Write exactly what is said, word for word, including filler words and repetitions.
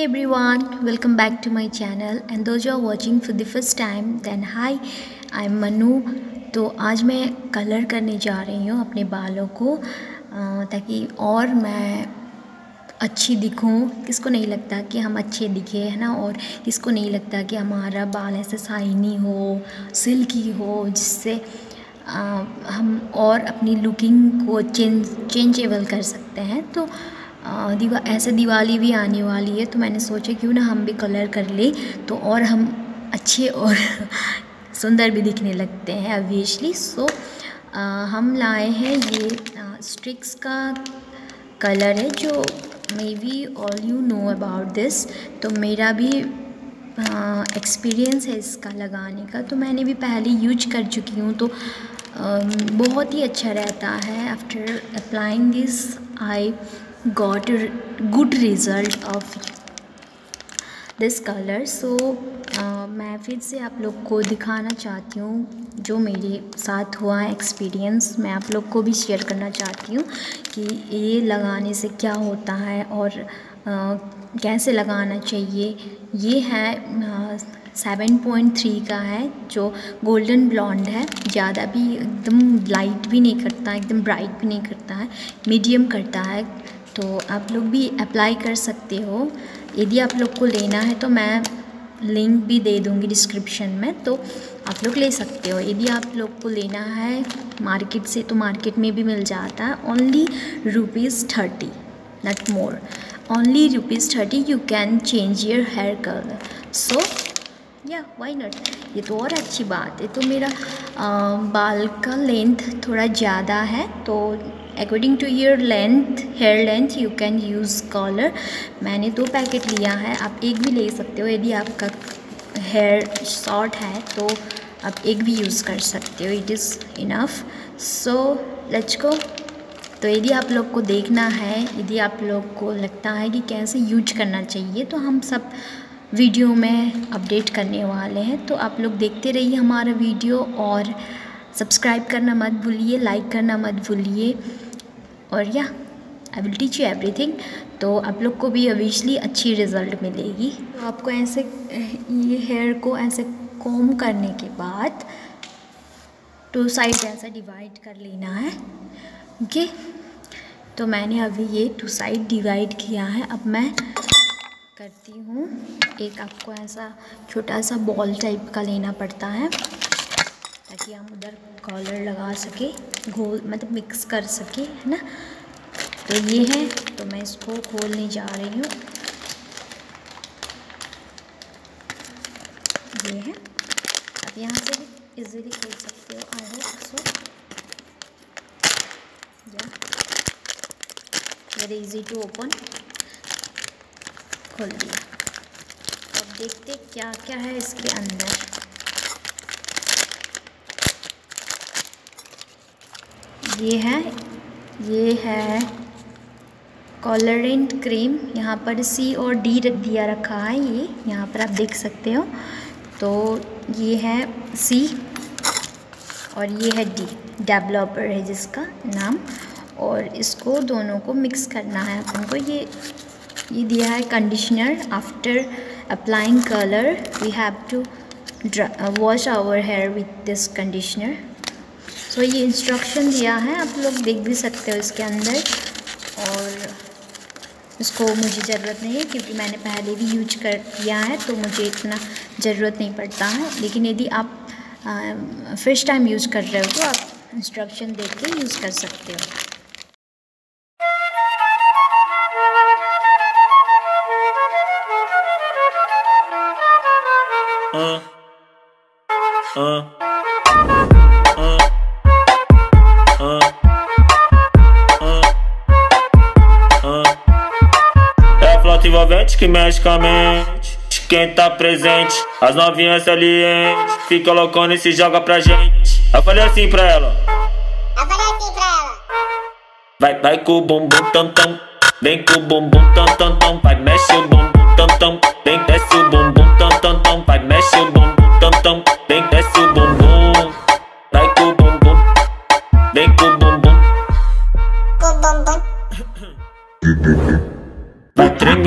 everyone, welcome back to my channel and those who are watching for the first time then hi, I'm Manu। तो आज मैं colour करने जा रही हूँ अपने बालों को ताकि और मैं अच्छी दिखूँ। किसको नहीं लगता कि हम अच्छे दिखे, है ना। और किसको नहीं लगता कि हमारा बाल ऐसे शाइनी हो, सिल्की हो, जिससे हम और अपनी लुकिंग को चेंज चेंजेबल कर सकते हैं। तो दिवा ऐसे दिवाली भी आने वाली है तो मैंने सोचा क्यों ना हम भी कलर कर ले तो और हम अच्छे और सुंदर भी दिखने लगते हैं ऑब्वियसली। सो हम लाए हैं ये स्ट्रिक्स का कलर है जो may be all you know about this. तो मेरा भी एक्सपीरियंस है इसका लगाने का, तो मैंने भी पहले यूज कर चुकी हूँ तो uh, बहुत ही अच्छा रहता है। After applying this I got a good result of this color। so uh, मैं फिर से आप लोग को दिखाना चाहती हूँ जो मेरे साथ हुआ है एक्सपीरियंस, मैं आप लोग को भी शेयर करना चाहती हूँ कि ये लगाने से क्या होता है और uh, कैसे लगाना चाहिए। ये है सेवन पॉइंट थ्री का है जो गोल्डन ब्लॉन्ड है, ज़्यादा भी एकदम लाइट भी नहीं करता, एकदम ब्राइट भी नहीं करता है, मीडियम करता है। तो आप लोग भी अप्लाई कर सकते हो। यदि आप लोग को लेना है तो मैं लिंक भी दे दूँगी डिस्क्रिप्शन में, तो आप लोग ले सकते हो। यदि आप लोग को लेना है मार्केट से तो मार्केट में भी मिल जाता है। Only rupees thirty, not more, only rupees thirty you can change your hair colour. So या वाई नॉट, ये तो और अच्छी बात है। तो मेरा आ, बाल का लेंथ थोड़ा ज़्यादा है तो according to your length, hair length you can use colour. मैंने दो पैकेट लिया है, आप एक भी ले सकते हो। यदि आपका हेयर शॉर्ट है तो आप एक भी यूज़ कर सकते हो, it is enough. So let's go. तो यदि आप लोग को देखना है, यदि आप लोग को लगता है कि कैसे यूज करना चाहिए, तो हम सब वीडियो में अपडेट करने वाले हैं। तो आप लोग देखते रहिए हमारा वीडियो और सब्सक्राइब करना मत भूलिए, लाइक करना मत भूलिए। और या I will teach you everything. तो आप लोग को भी ऑब्वियसली अच्छी रिज़ल्ट मिलेगी। तो आपको ऐसे ये हेयर को ऐसे कॉम करने के बाद टू साइड ऐसा डिवाइड कर लेना है, ओके। तो मैंने अभी ये टू साइड डिवाइड किया है। अब मैं करती हूँ, एक आपको ऐसा छोटा सा बॉल टाइप का लेना पड़ता है ताकि हम उधर कॉलर लगा सके, घोल मतलब मिक्स कर सके, है ना। तो ये है, तो मैं इसको खोलने जा रही हूँ। ये है, आप यहाँ से भी इजीली खोल सकते हो। आई होप सो, या वेरी इजी टू ओपन। खोल दिया। अब देखते क्या क्या है इसके अंदर। ये है ये है कॉलरेंट क्रीम। यहाँ पर सी और डी दिया रखा है, ये यहाँ पर आप देख सकते हो। तो ये है सी और ये है डी, डेवलपर है जिसका नाम। और इसको दोनों को मिक्स करना है अपन को। ये ये दिया है conditioner. After applying colour we have to wash our hair with this conditioner. तो ये इंस्ट्रक्शन दिया है, आप लोग देख भी सकते हो इसके अंदर। और इसको मुझे ज़रूरत नहीं है क्योंकि मैंने पहले भी यूज कर किया है तो मुझे इतना ज़रूरत नहीं पड़ता है। लेकिन यदि आप फर्स्ट टाइम यूज़ कर रहे हो तो आप इंस्ट्रक्शन देख के यूज़ कर सकते हो। uh, uh. Envolvente que mexe com a mente, quem tá presente, as novinhas salientes, fica loucona e se joga pra gente. Eu falei assim pra ela, eu falei assim pra ela, vai, vai com o bumbum tam tam, vem com o bumbum tam tam tam, vai mexe o bumbum tam tam, vem desce o bumbum tam tam tam, vai mexe o bumbum tam tam, vem desce o bumbum, vai com o bumbum, vem com o bumbum, com o bumbum, vai tremendo.